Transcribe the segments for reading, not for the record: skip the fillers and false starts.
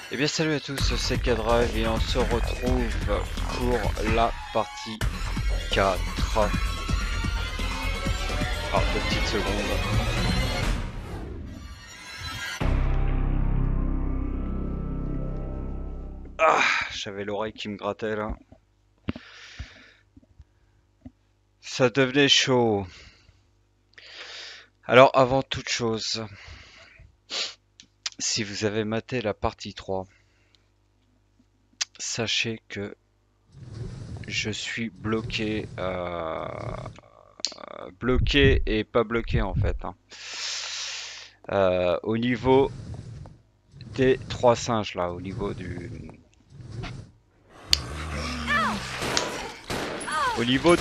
Eh bien salut à tous, c'est K-Drive et on se retrouve pour la partie 4. Ah, 2 petites secondes. Ah, j'avais l'oreille qui me grattait là. Ça devenait chaud. Alors avant toute chose, si vous avez maté la partie 3, sachez que je suis bloqué, bloqué et pas bloqué en fait, hein. Au niveau des 3 singes là, au niveau au niveau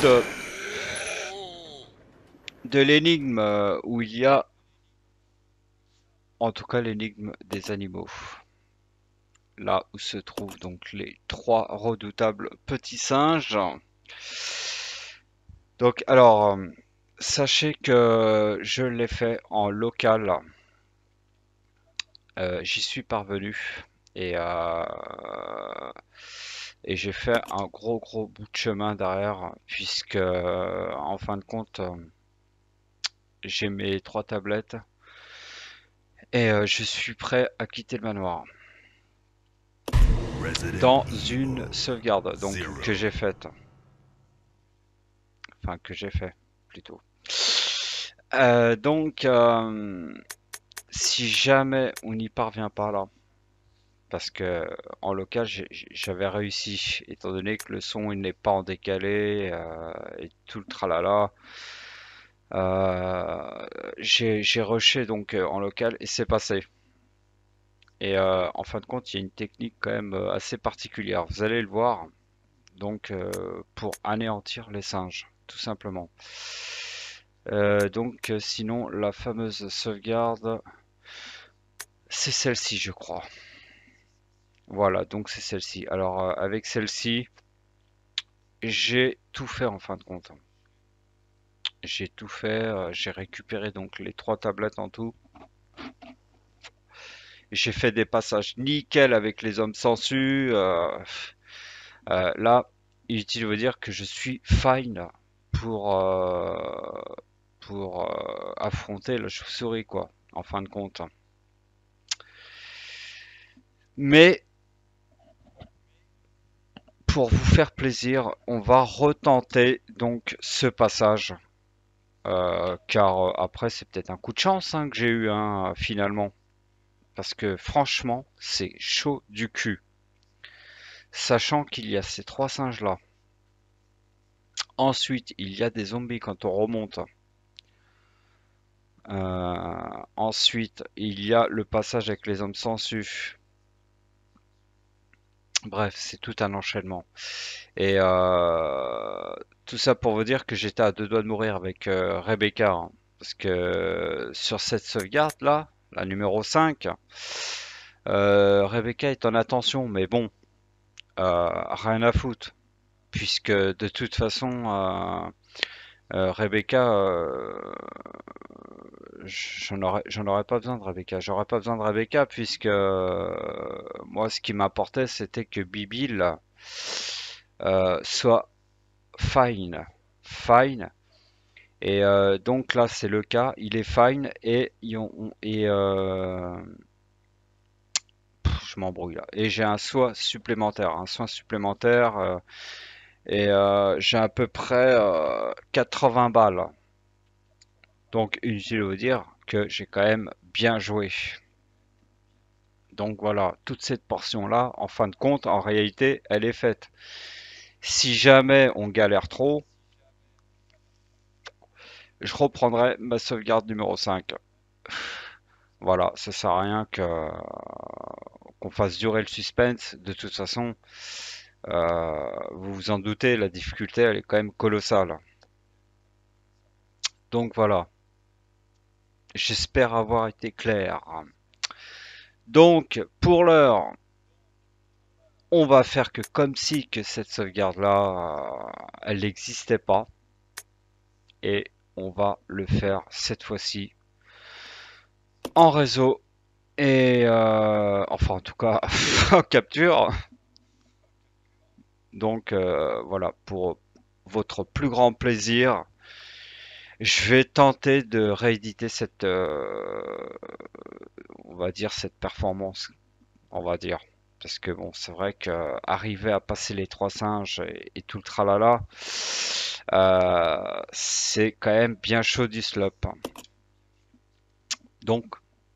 de l'énigme où il y a, en tout cas l'énigme des animaux, là où se trouvent donc les 3 redoutables petits singes. Donc alors, sachez que je l'ai fait en local. J'y suis parvenu et, euh, et j'ai fait un gros bout de chemin derrière puisque en fin de compte j'ai mes 3 tablettes et je suis prêt à quitter le manoir dans une sauvegarde donc que j'ai faite, enfin que j'ai fait plutôt. Donc si jamais on n'y parvient pas là, parce que en local j'avais réussi, étant donné que le son il n'est pas en décalé et tout le tralala. J'ai rushé donc en local et c'est passé. Et en fin de compte, il y a une technique quand même assez particulière. Vous allez le voir. Donc pour anéantir les singes, tout simplement. Donc sinon, la fameuse sauvegarde, c'est celle-ci, je crois. Voilà, donc c'est celle-ci. Alors avec celle-ci, j'ai tout fait en fin de compte. J'ai tout fait. J'ai récupéré donc les 3 tablettes en tout. J'ai fait des passages nickel avec les hommes sangsues. Là, inutile de vous dire que je suis fine pour, euh, pour affronter la chauve-souris, quoi, en fin de compte. Mais pour vous faire plaisir, on va retenter donc ce passage. Car après, c'est peut-être un coup de chance hein, que j'ai eu finalement. Parce que franchement, c'est chaud du cul. Sachant qu'il y a ces 3 singes-là. Ensuite, il y a des zombies quand on remonte. Ensuite, il y a le passage avec les hommes sangsues. Bref, c'est tout un enchaînement. Et tout ça pour vous dire que j'étais à 2 doigts de mourir avec Rebecca, hein. Parce que sur cette sauvegarde là, la numéro 5, Rebecca est en attention, mais bon, rien à foutre. Puisque de toute façon, Rebecca, j'en aurais pas besoin de Rebecca. J'aurais pas besoin de Rebecca puisque moi, ce qui m'importait, c'était que Bibil soit fine. Fine. Et donc là, c'est le cas. Il est fine je m'embrouille là. Et j'ai un soin supplémentaire. Un soin supplémentaire. Et j'ai à peu près 80 balles. Donc inutile de vous dire que j'ai quand même bien joué. Donc voilà, toute cette portion-là, en fin de compte, en réalité, elle est faite. Si jamais on galère trop, je reprendrai ma sauvegarde numéro 5. Voilà, ça sert à rien qu'on fasse durer le suspense. De toute façon, vous vous en doutez, la difficulté, elle est quand même colossale. Donc voilà, j'espère avoir été clair. Donc, pour l'heure, on va faire que comme si que cette sauvegarde-là, elle n'existait pas. Et on va le faire cette fois-ci en réseau Et enfin, en tout cas, en capture. Donc voilà, pour votre plus grand plaisir, je vais tenter de rééditer cette, on va dire, cette performance, on va dire. Parce que bon, c'est vrai que arriver à passer les trois singes et tout le tralala, c'est quand même bien chaud du slop. Donc,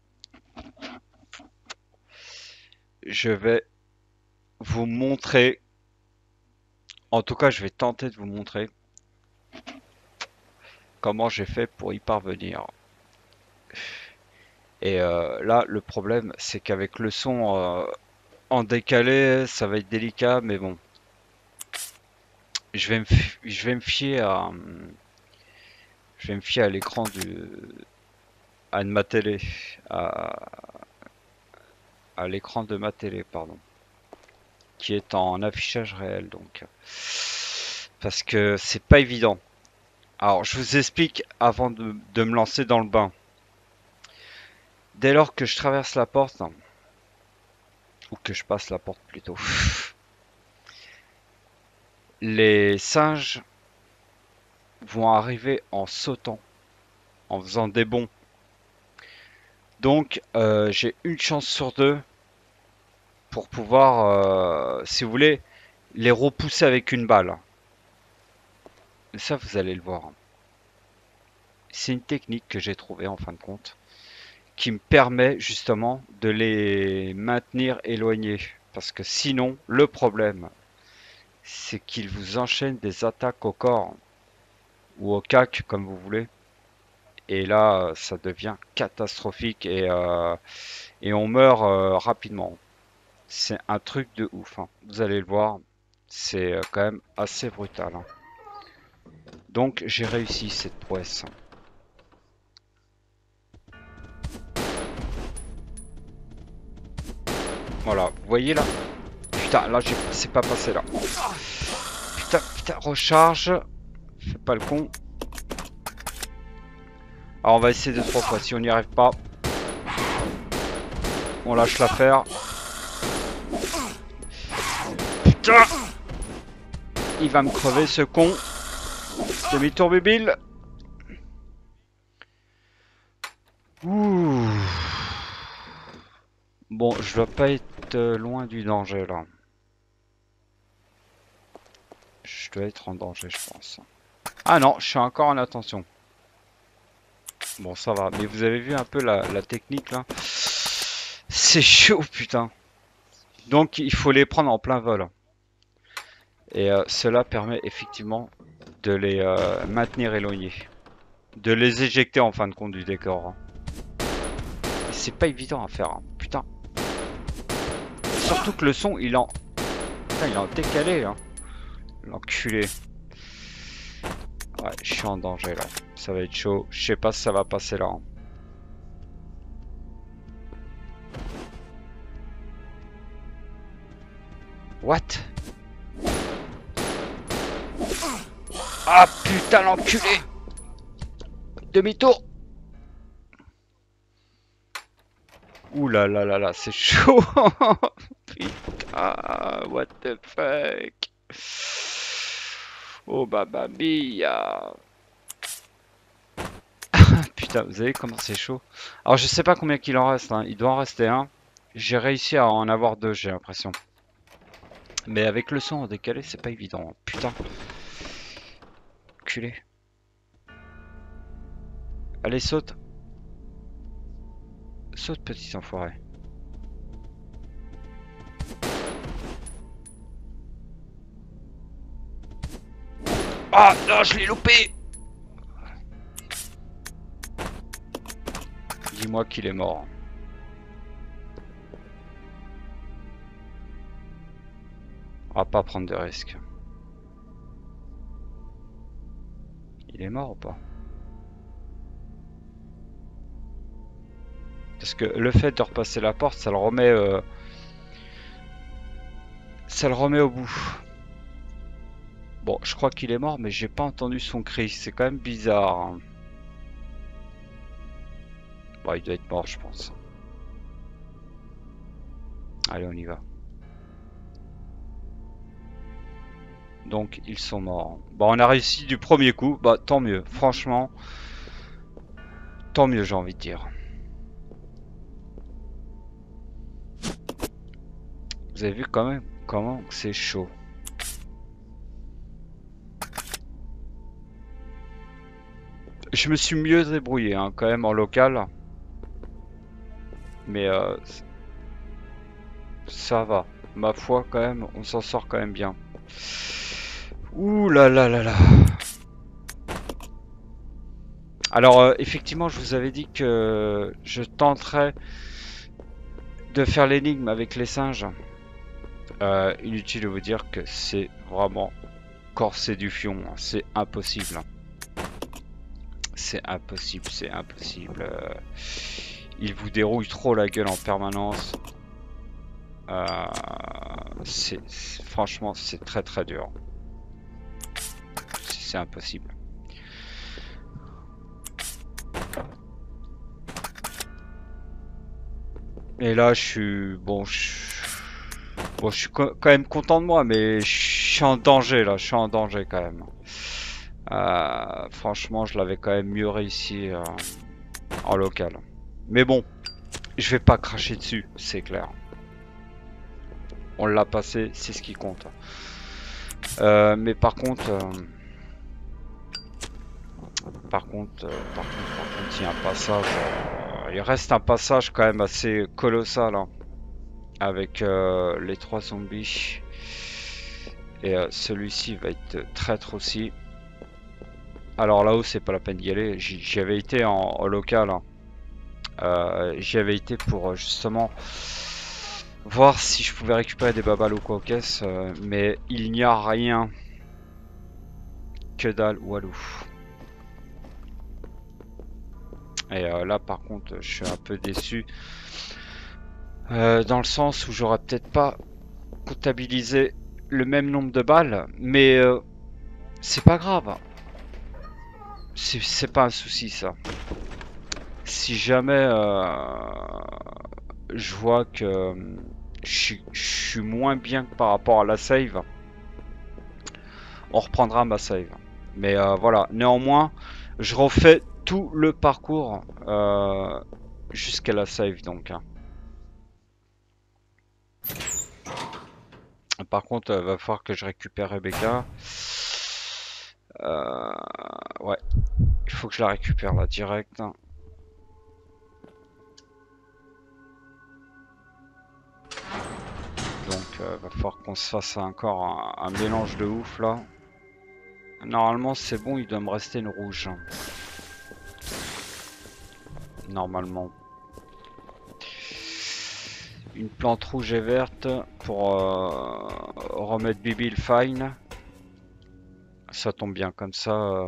je vais vous montrer, en tout cas, je vais tenter de vous montrer comment j'ai fait pour y parvenir. Et là, le problème, c'est qu'avec le son en décalé, ça va être délicat, mais bon, je vais me fier à, je vais me fier à l'écran de ma télé, à, à l'écran de ma télé, pardon, qui est en affichage réel, donc, parce que c'est pas évident. Alors, je vous explique avant de me lancer dans le bain. Dès lors que je traverse la porte, ou que je passe la porte plutôt, les singes vont arriver en sautant, en faisant des bonds. Donc j'ai une chance sur deux pour pouvoir, si vous voulez, les repousser avec une balle. Et ça, vous allez le voir. C'est une technique que j'ai trouvée en fin de compte, qui me permet justement de les maintenir éloignés. Parce que sinon, le problème, c'est qu'ils vous enchaînent des attaques au corps, ou au cac, comme vous voulez. Et là, ça devient catastrophique et on meurt rapidement. C'est un truc de ouf, hein. Vous allez le voir, c'est quand même assez brutal, hein. Donc j'ai réussi cette prouesse. Voilà, vous voyez là? Putain, là c'est pas passé là. Putain, putain, recharge. Fais pas le con. Alors on va essayer deux, trois fois. Si on n'y arrive pas, on lâche l'affaire. Putain! Il va me crever ce con. Demi-tour bibile. Ouh. Bon, je dois pas être loin du danger là. Je dois être en danger, je pense. Ah non, je suis encore en attention. Bon, ça va. Mais vous avez vu un peu la technique là? C'est chaud, putain. Donc, il faut les prendre en plein vol. Et cela permet effectivement de les maintenir éloignés. De les éjecter en fin de compte du décor, hein. C'est pas évident à faire, hein. Putain. Surtout que le son, il en... Putain, il est en décalé, hein. L'enculé. Ouais, je suis en danger là. Ça va être chaud. Je sais pas si ça va passer là, hein. What? Ah putain l'enculé! Demi-tour! Ouh là là là là, c'est chaud! Putain, what the fuck? Oh baba mia! Putain, vous savez comment c'est chaud? Alors je sais pas combien qu'il en reste, hein. Il doit en rester un. J'ai réussi à en avoir deux, j'ai l'impression. Mais avec le son en décalé, c'est pas évident, hein. Putain. Culé. Allez, saute. Saute, petit enfoiré. Ah non, je l'ai loupé! Dis-moi qu'il est mort. On va pas prendre de risques. Il est mort ou pas? Parce que le fait de repasser la porte, ça le remet au bout. Bon, je crois qu'il est mort, mais j'ai pas entendu son cri. C'est quand même bizarre, hein. Bon, il doit être mort, je pense. Allez, on y va. Donc, ils sont morts. Bon, on a réussi du premier coup. Bah, tant mieux. Franchement, tant mieux, j'ai envie de dire. Vous avez vu quand même comment c'est chaud. Je me suis mieux débrouillé, hein, quand même, en local. Mais ça va. Ma foi, quand même, on s'en sort quand même bien. Ouh là là là là. Alors, effectivement, je vous avais dit que je tenterais de faire l'énigme avec les singes. Inutile de vous dire que c'est vraiment corser du fion. Hein. C'est impossible. C'est impossible, c'est impossible. Il vous dérouille trop la gueule en permanence. Franchement, c'est très très dur. C'est impossible. Et là, je suis bon, bon, je suis quand même content de moi, mais je suis en danger là. Je suis en danger quand même. Franchement, je l'avais quand même mieux réussi en local. Mais bon, je vais pas cracher dessus, c'est clair. On l'a passé, c'est ce qui compte. Mais par contre, il y a un passage. Il reste un passage quand même assez colossal hein, avec les 3 zombies. Et celui-ci va être traître aussi. Alors là-haut, c'est pas la peine d'y aller. J'y avais été en local. Hein. J'y avais été pour justement voir si je pouvais récupérer des babales ou quoi aux caisses. Mais il n'y a rien. Que dalle, walou. Et là, par contre, je suis un peu déçu. Dans le sens où j'aurais peut-être pas comptabilisé le même nombre de balles. Mais c'est pas grave. C'est pas un souci, ça. Si jamais je vois que je suis moins bien que par rapport à la save, on reprendra ma save. Mais voilà, néanmoins, je refais tout le parcours jusqu'à la save donc. Hein. Par contre, va falloir que je récupère Rebecca. Ouais, il faut que je la récupère là direct. Donc, va falloir qu'on se fasse encore un mélange de ouf là. Normalement, c'est bon, il doit me rester une rouge. Normalement. Une plante rouge et verte pour remettre Bibi le fine. Ça tombe bien comme ça.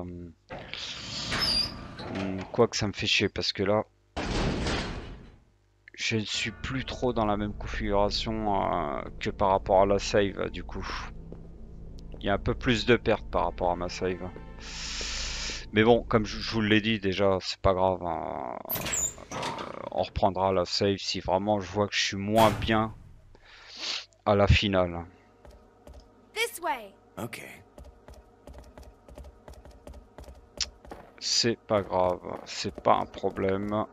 Quoi que ça me fait chier parce que là, je ne suis plus trop dans la même configuration que par rapport à la save du coup. Il y a un peu plus de pertes par rapport à ma save. Mais bon, comme je vous l'ai dit déjà, c'est pas grave. Hein. On reprendra la save si vraiment je vois que je suis moins bien à la finale. Ok. C'est pas grave, c'est pas un problème.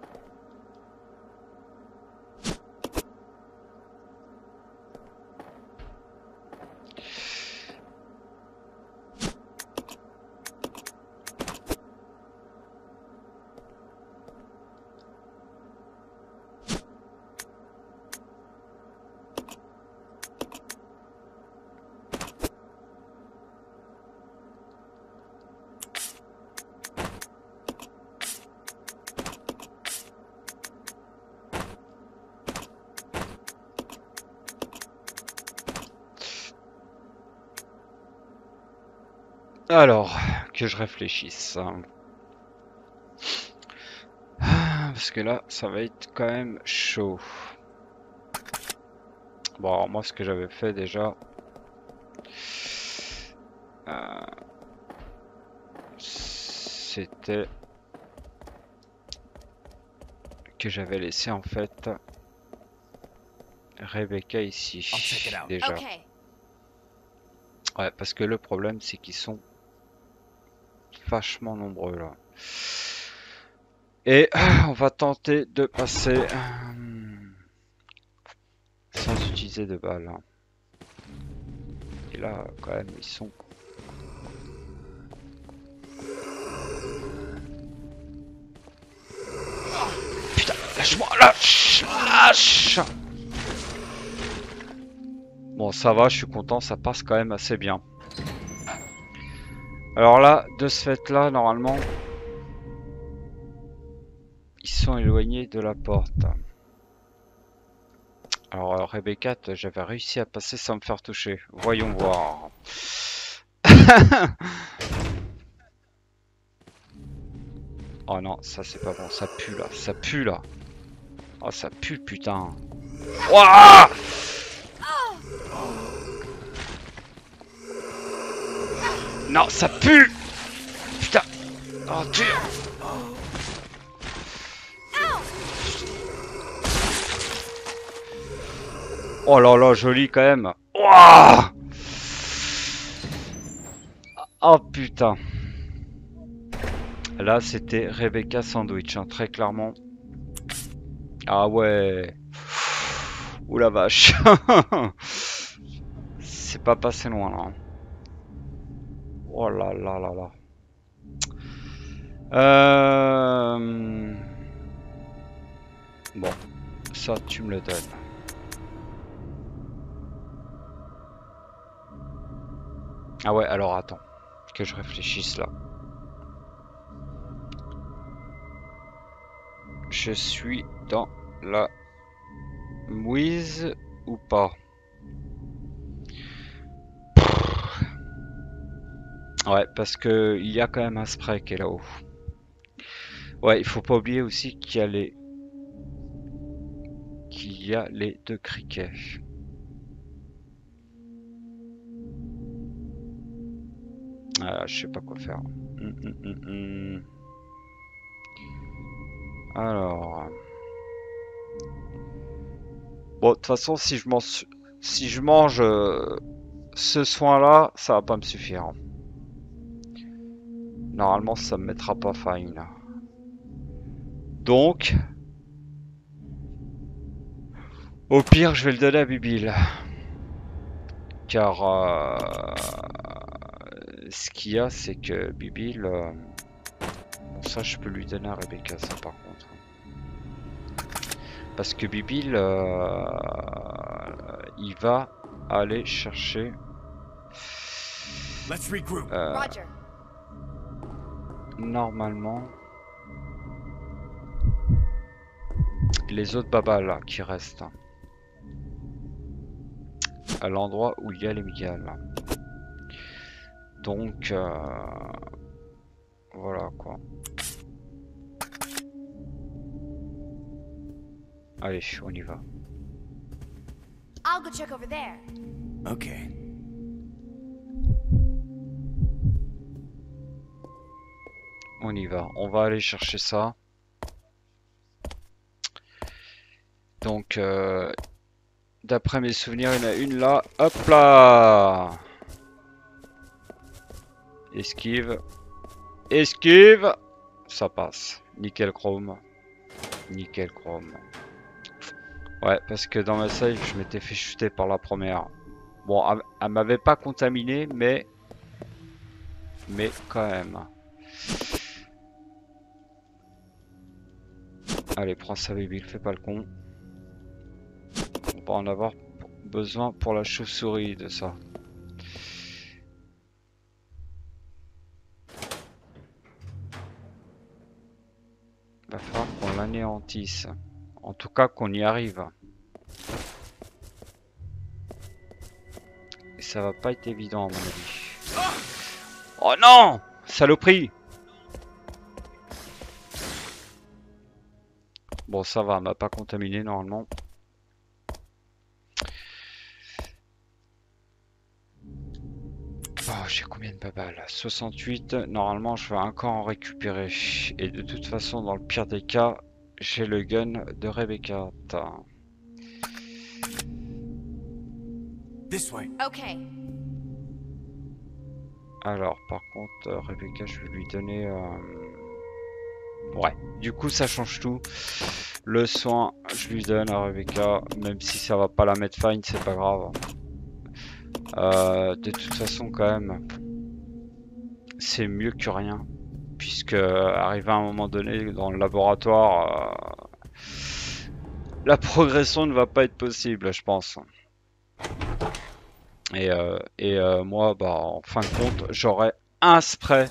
Alors, que je réfléchisse. Parce que là, ça va être quand même chaud. Bon, alors moi, ce que j'avais fait déjà, c'était que j'avais laissé en fait Rebecca ici, déjà. Okay. Ouais, parce que le problème, c'est qu'ils sont vachement nombreux, là. Et on va tenter de passer sans utiliser de balles. Hein. Et là, quand même, ils sont... Putain, lâche-moi, lâche. Bon, ça va, je suis content, ça passe quand même assez bien. Alors là, de ce fait-là, normalement, ils sont éloignés de la porte. Alors, Rebecca, j'avais réussi à passer sans me faire toucher. Voyons voir. Oh non, ça c'est pas bon, ça pue là, ça pue là. Oh, ça pue, putain. Ouah! Non, ça pue! Putain! Oh, tu... Oh là là, joli quand même. Ouah! Oh putain. Là, c'était Rebecca Sandwich, hein, très clairement. Ah ouais. Ouh la vache. C'est pas passé loin là. Oh là là là là. Bon, ça tu me le donnes. Ah ouais, alors attends, que je réfléchisse là. Je suis dans la mouise ou pas? Ouais, parce que il y a quand même un spray qui est là-haut. Ouais, il faut pas oublier aussi qu'il y a les deux criquets. Ah, je sais pas quoi faire. Alors, bon, de toute façon, si je mange ce soin-là, ça va pas me suffire. Normalement, ça me mettra pas fine. Donc, au pire, je vais le donner à Bibil. Car ce qu'il y a, c'est que Bibil, ça je peux lui donner à Rebecca, ça par contre. Parce que Bibil, il va aller chercher Roger. normalement les autres babas là qui restent à l'endroit où il y a les migales. Donc voilà quoi. Allez, on y va. I'll go check over there. Okay. On y va. On va aller chercher ça. Donc, d'après mes souvenirs, il y en a une là. Hop là! Esquive. Esquive! Ça passe. Nickel chrome. Nickel chrome. Ouais, parce que dans ma save, je m'étais fait chuter par la première. Bon, elle m'avait pas contaminé, mais quand même. Allez, prends ça, baby, fais pas le con. On va en avoir besoin pour la chauve-souris de ça. Va falloir qu'on l'anéantisse. En tout cas, qu'on y arrive. Et ça va pas être évident, à mon avis. Oh non! Saloperie! Bon, ça va, elle m'a pas contaminé normalement. Oh, j'ai combien de babas là? 68. Normalement, je vais encore en récupérer. Et de toute façon, dans le pire des cas, j'ai le gun de Rebecca. This way. Okay. Alors, par contre, Rebecca, je vais lui donner... Ouais, du coup, ça change tout. Le soin, je lui donne à Rebecca, même si ça va pas la mettre fine, c'est pas grave. De toute façon, quand même, c'est mieux que rien. Puisque, arrivé à un moment donné dans le laboratoire, la progression ne va pas être possible, je pense. Moi, bah, en fin de compte, j'aurai un spray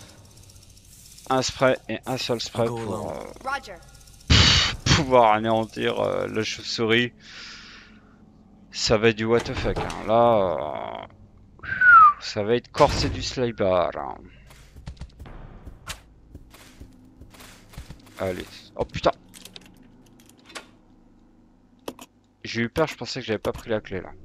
et un seul spray pour Roger. pouvoir anéantir la chauve-souris. Ça va être du what the fuck, hein. Là, ça va être corsé du slibar, hein. Allez. Oh putain. J'ai eu peur, je pensais que j'avais pas pris la clé là.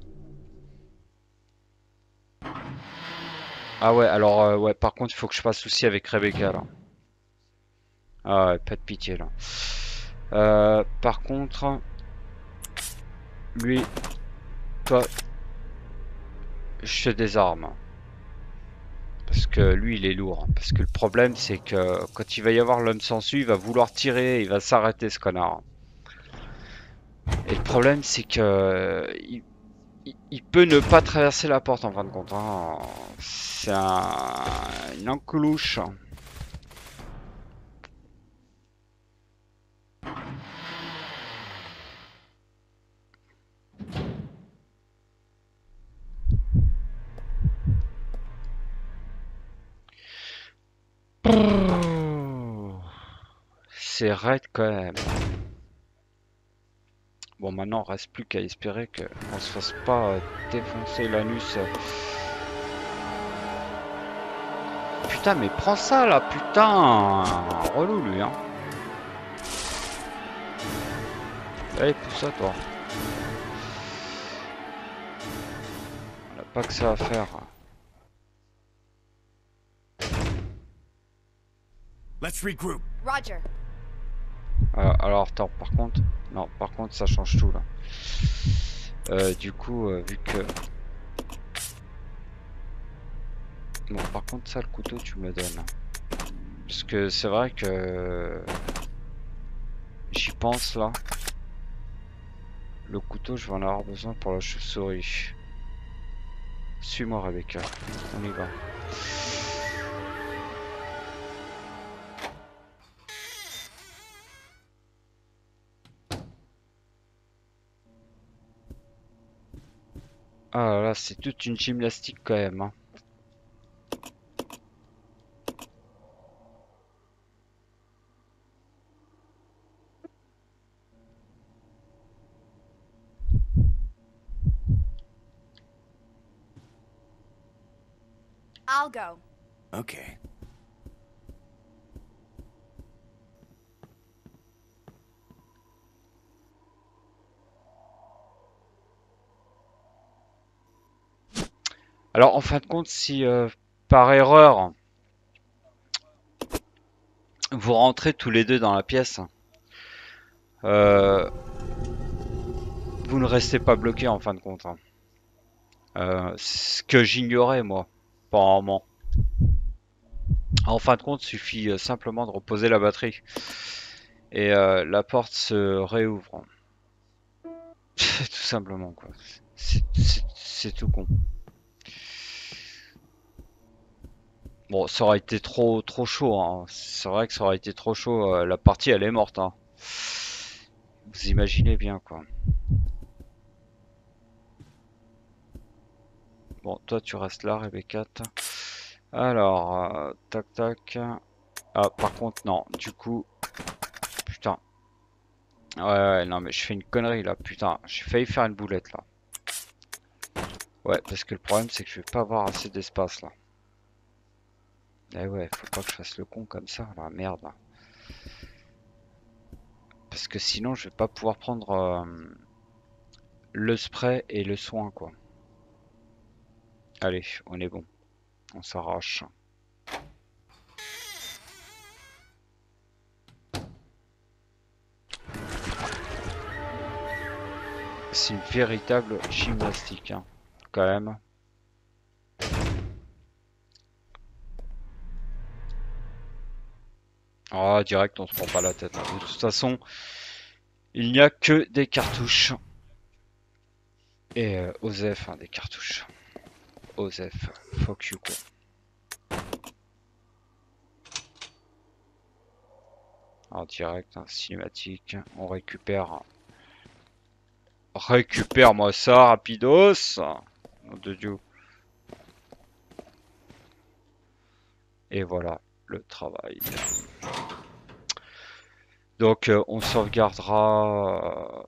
Ah ouais, alors ouais, par contre, il faut que je fasse souci avec Rebecca là. Ah ouais, pas de pitié là. Par contre, lui, toi, je te désarme. Parce que lui, il est lourd. Parce que le problème, c'est que quand il va y avoir l'homme sensu, il va vouloir tirer, il va s'arrêter ce connard. Et le problème, c'est que il peut ne pas traverser la porte en fin de compte, hein. C'est une enculouche. C'est raide quand même. Bon, maintenant, il reste plus qu'à espérer qu'on se fasse pas défoncer l'anus. Putain, mais prends ça là, putain! Relou lui, hein. Allez, pousse ça, toi. On n'a pas que ça à faire. Let's regroup. Roger. Alors, attends, par contre... Non, par contre, ça change tout, là. Du coup, vu que... Bon, par contre, ça, le couteau, tu me le donnes. Parce que c'est vrai que... J'y pense, là. Le couteau, je vais en avoir besoin pour la chauve-souris. Suis-moi, Rebecca. On y va. Ah là, c'est toute une gymnastique quand même, hein. I'll go. Okay. Alors, en fin de compte, si par erreur, vous rentrez tous les deux dans la pièce, euh, vous ne restez pas bloqué en fin de compte, hein. Ce que j'ignorais, moi, pendant un moment. En fin de compte, il suffit simplement de reposer la batterie. Et la porte se réouvre. Tout simplement, quoi. C'est tout con. Bon, ça aurait été trop chaud, hein. C'est vrai que ça aurait été trop chaud. La partie, elle est morte, hein. Vous imaginez bien, quoi. Bon, toi, tu restes là, Rebecca. Alors, tac, tac. Ah, par contre, non. Du coup, putain. Ouais, non, mais je fais une connerie, là. Putain, j'ai failli faire une boulette, là. Ouais, parce que le problème, c'est que je vais pas avoir assez d'espace, là. Eh ouais, faut pas que je fasse le con comme ça, là. Merde, là. Parce que sinon, je vais pas pouvoir prendre le spray et le soin, quoi. Allez, on est bon. On s'arrache. C'est une véritable gymnastique, hein. quand même. Ah, direct, on se prend pas la tête, hein. De toute façon, il n'y a que des cartouches. Et Osef, hein, des cartouches. Osef, fuck you quoi. En direct, hein, cinématique, on récupère. Récupère-moi ça, rapidos. Nom de Dieu. Et voilà, le travail. Donc on sauvegardera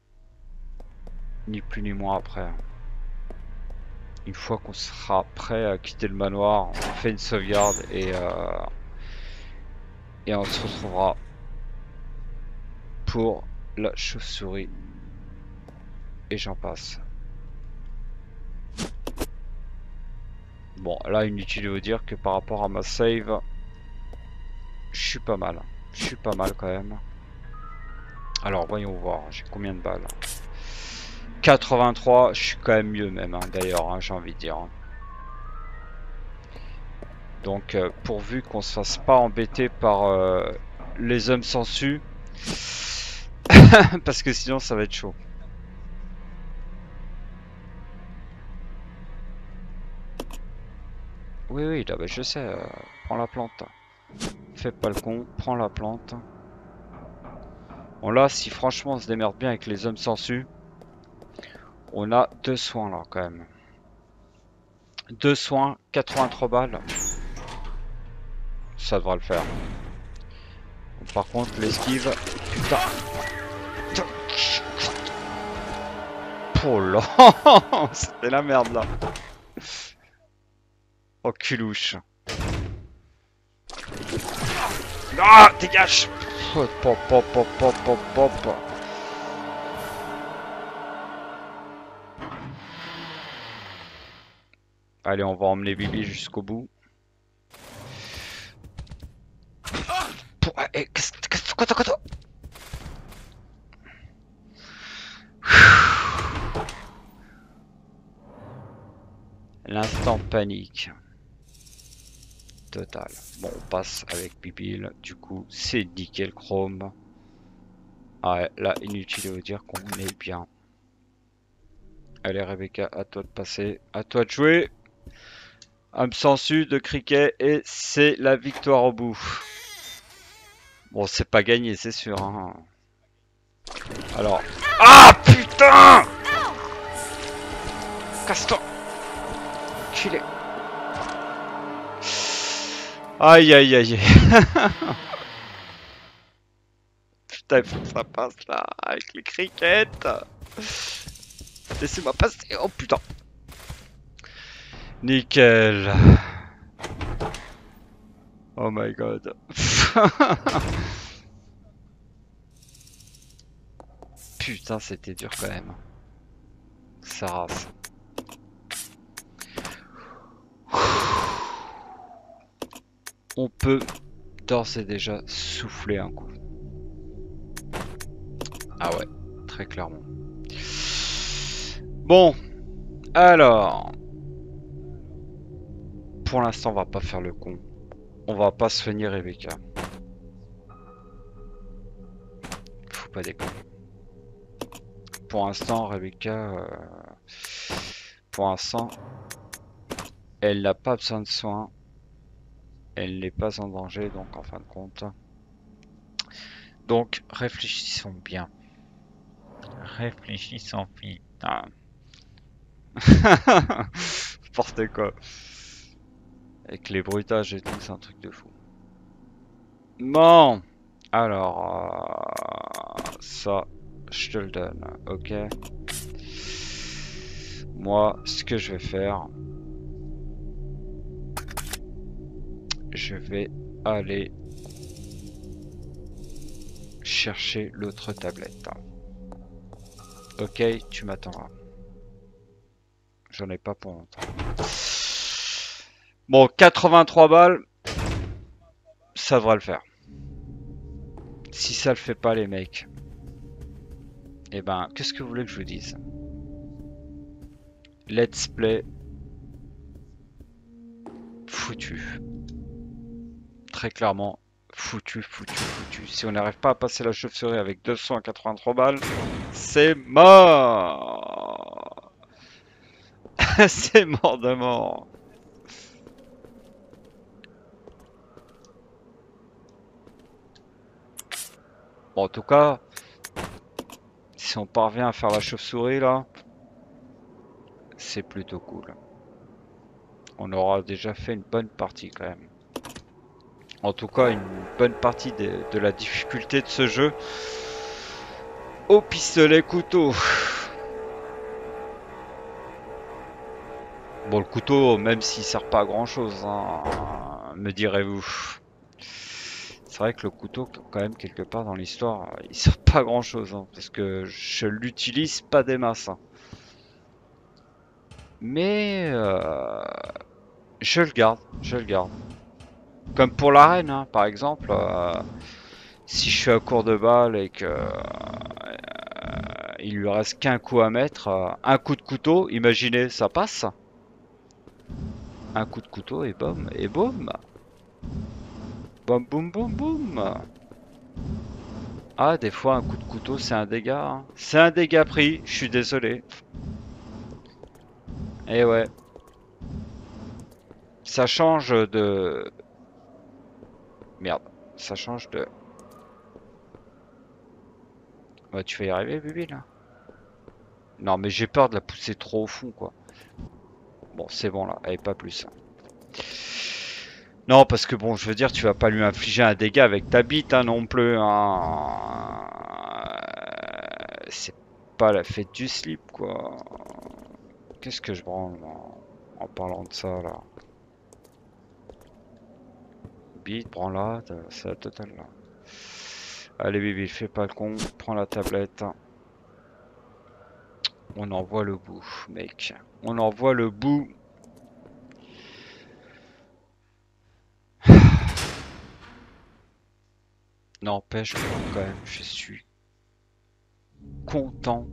ni plus ni moins après. Une fois qu'on sera prêt à quitter le manoir, on fait une sauvegarde et on se retrouvera pour la chauve-souris. Et j'en passe. Bon, là, inutile de vous dire que par rapport à ma save, je suis pas mal. Je suis pas mal quand même. Alors, voyons voir, j'ai combien de balles? 83, je suis quand même mieux même, hein, d'ailleurs, hein, j'ai envie de dire. Donc, pourvu qu'on se fasse pas embêter par les hommes sangsues, parce que sinon ça va être chaud. Oui, oui, là, bah, je sais, prends la plante. Fais pas le con, prends la plante. Bon là, si franchement on se démerde bien avec les hommes sangsues, on a 2 soins là quand même. 2 soins, 83 balles. Ça devra le faire. Bon, par contre, l'esquive... Putain. Oh là. C'était la merde là. Oh culouche. Ah, dégage. Pop, pop, pop, pop, pop, pop. Allez, on va emmener Bibi jusqu'au bout. Eh, quoi, L'instant panique. Total. Bon, on passe avec Bibil. Du coup, c'est nickel chrome. Ah ouais, là, inutile de vous dire qu'on est bien. Allez, Rebecca, à toi de passer. À toi de jouer. Âme sensu de cricket. Et c'est la victoire au bout. Bon, c'est pas gagné, c'est sûr. Hein. Alors. Ah, putain! Casse-toi! Enculé. Aïe aïe aïe. Putain, il faut que ça passe là, avec les crickets. Laissez-moi passer. Oh putain. Nickel. Oh my god. Putain, c'était dur quand même. Ça rase. On peut d'ores et déjà souffler un coup. Ah ouais, très clairement. Bon, alors. Pour l'instant, on va pas faire le con. On va pas soigner Rebecca. Faut pas déconner. Pour l'instant, Rebecca... pour l'instant, elle n'a pas besoin de soins. Elle n'est pas en danger, donc en fin de compte. Donc, réfléchissons bien. Réfléchissons putain. N'importe quoi. Avec les bruitages et tout, c'est un truc de fou. Bon. Alors, ça, je te le donne, ok. Moi, ce que je vais faire, je vais aller chercher l'autre tablette. Ok, tu m'attendras. J'en ai pas pour longtemps. Bon, 83 balles, ça devrait le faire. Si ça le fait pas, les mecs, eh ben, qu'est-ce que vous voulez que je vous dise? Let's play. Foutu. Très clairement, foutu. Si on n'arrive pas à passer la chauve-souris avec 283 balles, c'est mort. C'est mort de mort. Bon, en tout cas, si on parvient à faire la chauve-souris là, c'est plutôt cool. On aura déjà fait une bonne partie quand même. En tout cas, une bonne partie de la difficulté de ce jeu au pistolet couteau. Bon, le couteau, même s'il sert pas à grand chose, hein, me direz-vous. C'est vrai que le couteau, quand même, quelque part dans l'histoire, il sert pas à grand chose, hein, parce que je l'utilise pas des masses. Hein. Mais je le garde, Comme pour l'arène, hein, par exemple, si je suis à court de balles et que il lui reste qu'un coup à mettre, un coup de couteau, imaginez, ça passe. Un coup de couteau et boum, et boum. Boum, boum, boum, boum. Ah, des fois, un coup de couteau, c'est un dégât. Hein. C'est un dégât pris, je suis désolé. Et ouais. Ça change de... Merde. Ça change de... Ouais, tu vas y arriver, Bibi, là? Non, mais j'ai peur de la pousser trop au fond, quoi. Bon, c'est bon, là. Allez, pas plus. Non, parce que bon, je veux dire, tu vas pas lui infliger un dégât avec ta bite, hein, non plus. Hein. C'est pas la fête du slip, quoi. Qu'est-ce que je branle, en parlant de ça, là? Bite, prends-la, c'est la totale, là. Allez, bébé, fais pas le con, prends la tablette. On en voit le bout, mec. On en voit le bout. N'empêche que quand même, je suis content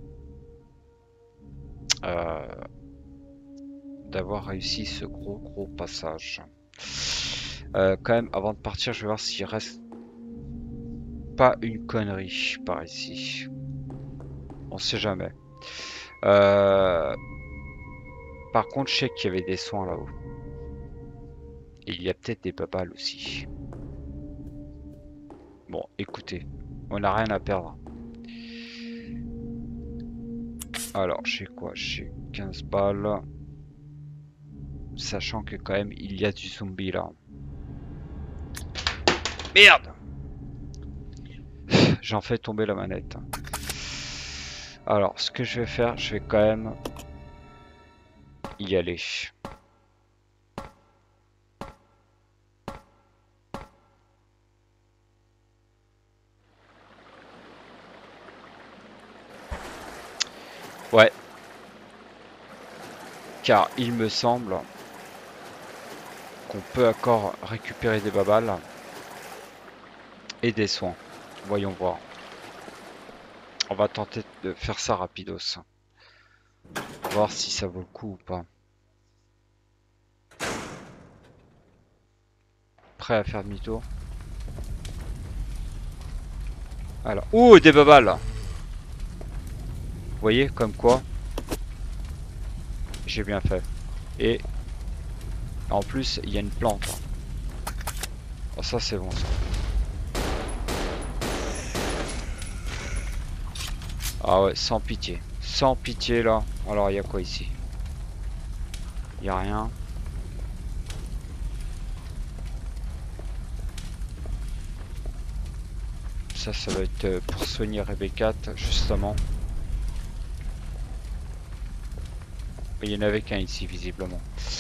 d'avoir réussi ce gros passage. Quand même, avant de partir, je vais voir s'il reste pas une connerie par ici. On sait jamais. Par contre, je sais qu'il y avait des soins là-haut. Et il y a peut-être des babales aussi. Bon, écoutez, on n'a rien à perdre. Alors, j'ai quoi? J'ai 15 balles. Sachant que quand même, il y a du zombie là. Merde! J'en fais tomber la manette. Alors, ce que je vais faire, je vais quand même y aller. Ouais. Car il me semble qu'on peut encore récupérer des babales et des soins. Voyons voir. On va tenter de faire ça rapidos. Voir si ça vaut le coup ou pas. Prêt à faire demi-tour. Alors, ouh, des babales. Vous voyez, comme quoi j'ai bien fait. Et en plus, il y a une plante. Oh, ça, c'est bon, ça. Ah ouais, sans pitié. Sans pitié, là. Alors, il y a quoi ici? Il n'y a rien. Ça va être pour soigner Rebecca, justement. Il y en avait qu'un ici, visiblement.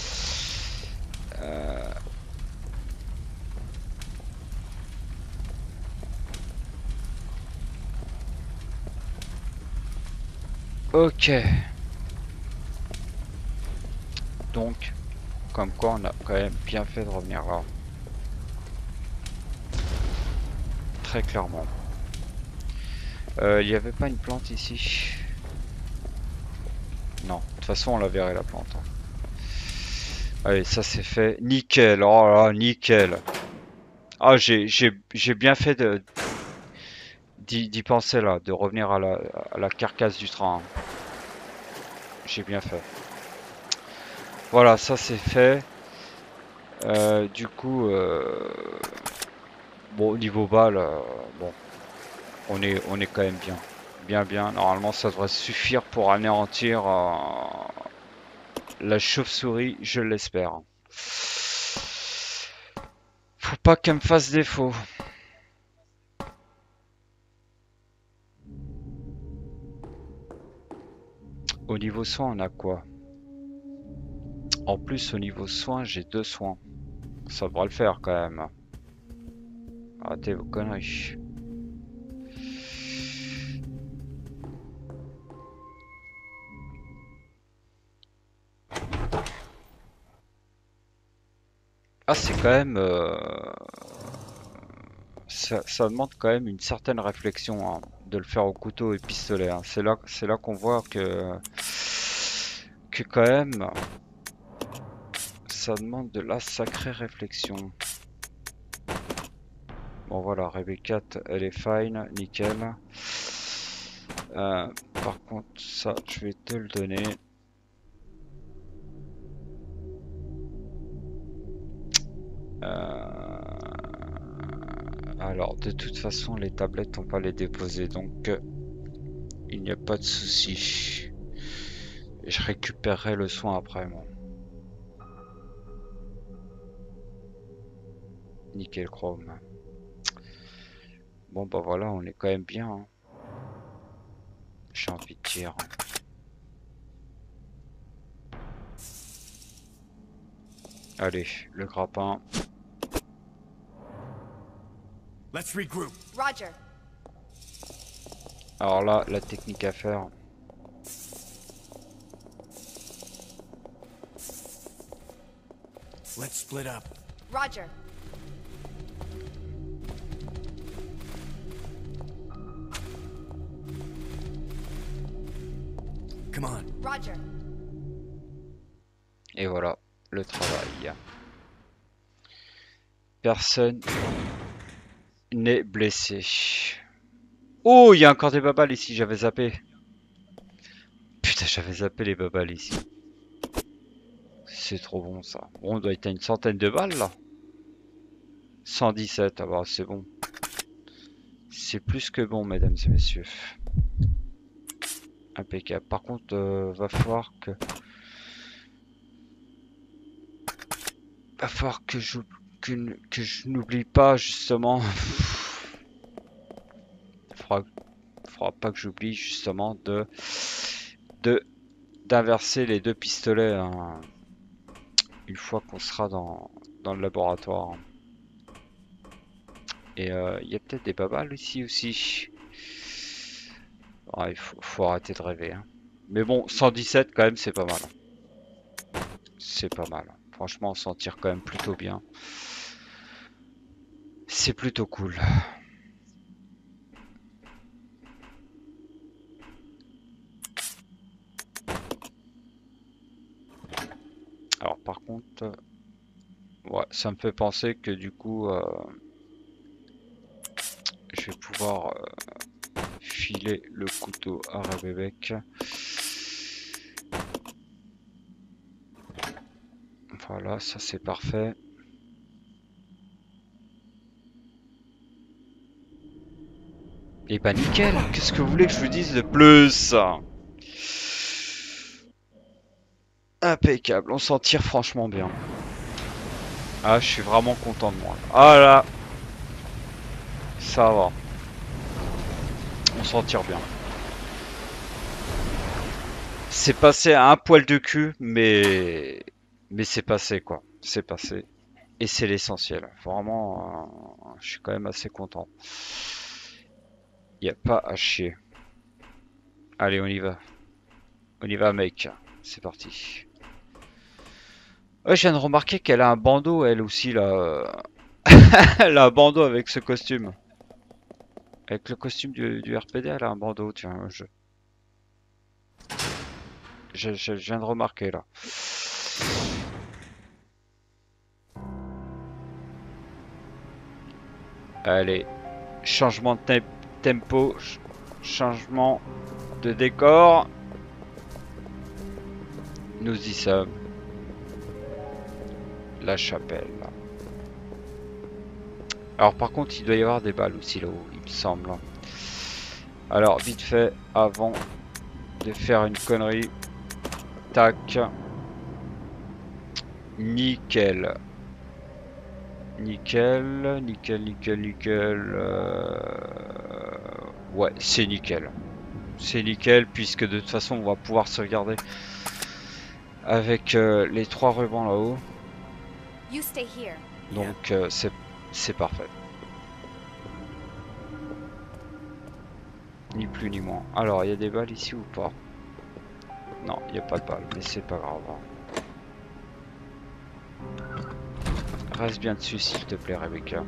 Ok. Donc, comme quoi on a quand même bien fait de revenir là. Très clairement. Il n'y avait pas une plante ici? Non, de toute façon on la verrait la plante. Hein. Allez, ça c'est fait. Nickel, oh là, nickel. Ah, j'ai bien fait d'y penser là, de revenir à la carcasse du train. J'ai bien fait. Voilà, ça c'est fait. Du coup, bon, au niveau balle, bon, on est quand même bien. Bien. Normalement, ça devrait suffire pour anéantir la chauve-souris, je l'espère. Faut pas qu'elle me fasse défaut. Au niveau soin, on a quoi? En plus, au niveau soin, j'ai 2 soins. Ça devrait le faire quand même. Arrêtez vos conneries. Ah, c'est quand même... ça demande quand même une certaine réflexion hein, de le faire au couteau et pistolet. Hein. C'est là qu'on voit que quand même, ça demande de la sacrée réflexion. Bon voilà, Rebecca, elle est fine, nickel. Par contre, ça, je vais te le donner. Alors, de toute façon, les tablettes, on va les déposer, donc il n'y a pas de souci. Je récupérerai le soin après, moi. Nickel chrome. Bon, bah voilà, on est quand même bien. Hein. J'ai envie de dire. Allez, le grappin. Let's regroup. Roger. Alors là, la technique à faire. Let's split up. Roger. Come on. Roger. Et voilà, le travail. Personne n'est blessé. Oh, il y a encore des babales ici, j'avais zappé. Putain, j'avais zappé les babales ici. C'est trop bon ça. Bon, on doit être à une centaine de balles là. 117, ah bah c'est bon. C'est plus que bon, mesdames et messieurs. Impeccable. Par contre, va falloir que... Va falloir que je n'oublie pas justement... faudra pas que j'oublie justement d'inverser les 2 pistolets hein, une fois qu'on sera dans le laboratoire. Et il y a peut-être des babales ici aussi. Ah, il faut arrêter de rêver. Hein. Mais bon, 117 quand même, c'est pas mal. C'est pas mal. Franchement, on s'en tire quand même plutôt bien. C'est plutôt cool. Alors par contre, ouais, ça me fait penser que du coup, je vais pouvoir filer le couteau à Rebecca. Voilà, ça c'est parfait. Et bah nickel, qu'est-ce que vous voulez que je vous dise de plus? Impeccable, on s'en tire franchement bien. Ah, je suis vraiment content de moi. Ah là, ça va. On s'en tire bien. C'est passé à un poil de cul, mais c'est passé quoi. C'est passé. Et c'est l'essentiel. Vraiment, je suis quand même assez content. Il n'y a pas à chier. Allez, on y va. On y va, mec. C'est parti. Ouais, je viens de remarquer qu'elle a un bandeau, elle aussi, là. Elle a un bandeau avec ce costume. Avec le costume du RPD, elle a un bandeau, tiens, Je viens de remarquer là. Allez, changement de tempo, changement de décor. Nous y sommes. La chapelle. Alors par contre, il doit y avoir des balles aussi là-haut, il me semble. Alors vite fait, avant de faire une connerie. Tac. Nickel. Nickel, nickel, nickel, nickel. Ouais, c'est nickel. C'est nickel puisque de toute façon on va pouvoir sauvegarder avec les 3 rubans là-haut. You stay here. Donc c'est parfait. Ni plus ni moins. Alors il y a des balles ici ou pas? Non, il n'y a pas de balles, mais c'est pas grave. Reste bien dessus s'il te plaît Rebecca.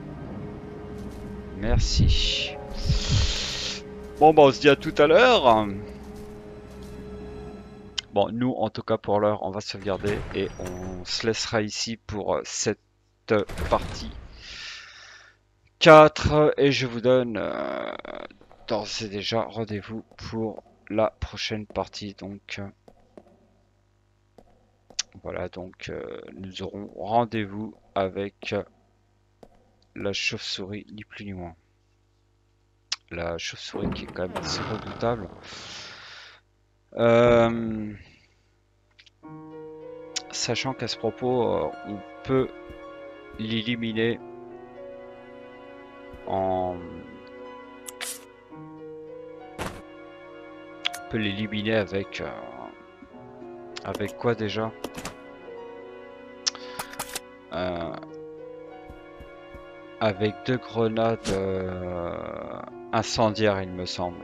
Merci. Bon bah on se dit à tout à l'heure. Bon nous en tout cas pour l'heure on va sauvegarder et on se laissera ici pour cette partie 4 et je vous donne d'ores et déjà rendez-vous pour la prochaine partie. Donc voilà, donc nous aurons rendez-vous avec la chauve-souris, ni plus ni moins. La chauve-souris qui est quand même assez redoutable. Sachant qu'à ce propos, on peut l'éliminer en... On peut l'éliminer avec... avec quoi déjà? Avec 2 grenades incendiaires, il me semble.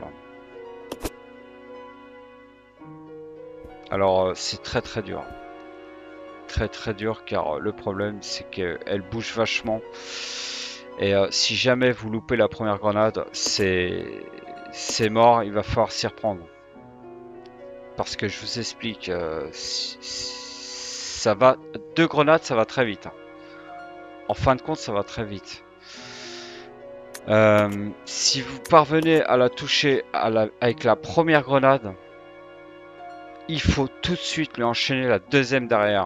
Alors c'est très dur. Très dur car le problème c'est qu'elle bouge vachement. Et si jamais vous loupez la première grenade, c'est mort, il va falloir s'y reprendre. Parce que je vous explique, ça va, 2 grenades ça va très vite. En fin de compte ça va très vite. Si vous parvenez à la toucher avec la première grenade, il faut tout de suite lui enchaîner la deuxième derrière.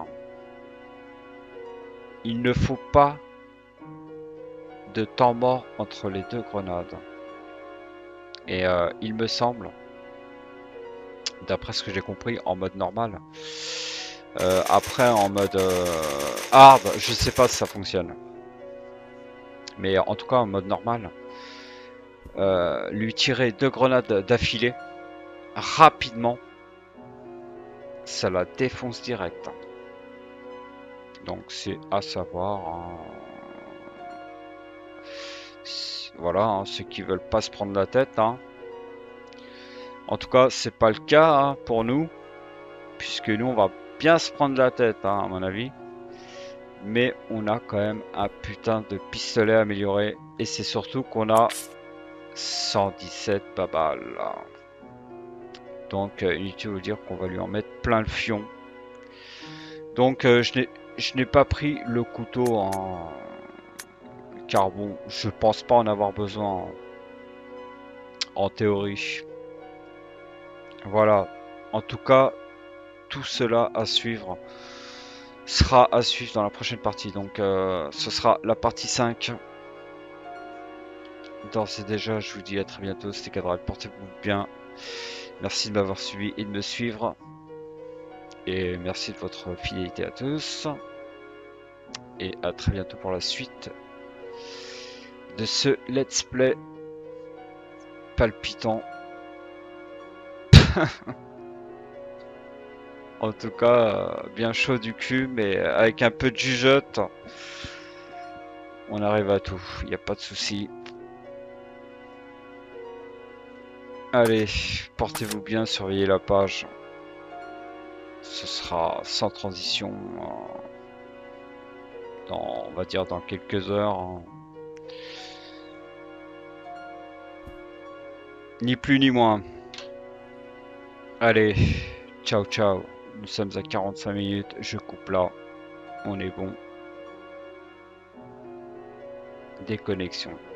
Il ne faut pas de temps mort entre les 2 grenades. Et il me semble, d'après ce que j'ai compris, en mode normal. Après en mode hard, je sais pas si ça fonctionne. Mais en tout cas en mode normal, lui tirer 2 grenades d'affilée rapidement, ça la défonce direct. Donc c'est à savoir. Voilà, hein, ceux qui veulent pas se prendre la tête. Hein. En tout cas, c'est pas le cas hein, pour nous, puisque nous on va bien se prendre la tête, hein, à mon avis. Mais on a quand même un putain de pistolet amélioré, et c'est surtout qu'on a 117 balles. Donc inutile de vous dire qu'on va lui en mettre plein le fion. Donc je n'ai pas pris le couteau en... Car bon, je pense pas en avoir besoin en théorie. Voilà. En tout cas, tout cela à suivre sera à suivre dans la prochaine partie. Donc ce sera la partie 5. D'ores et déjà, je vous dis à très bientôt. C'était Cadral, portez-vous bien. Merci de m'avoir suivi et de me suivre. Et merci de votre fidélité à tous. Et à très bientôt pour la suite de ce let's play palpitant. En tout cas, bien chaud du cul, mais avec un peu de jugeote, on arrive à tout. Il n'y a pas de souci. Allez, portez-vous bien, surveillez la page. Ce sera sans transition dans, on va dire, dans quelques heures. Hein. Ni plus ni moins. Allez, Ciao, ciao. Nous sommes à 45 minutes. Je coupe là. On est bon. Déconnexion.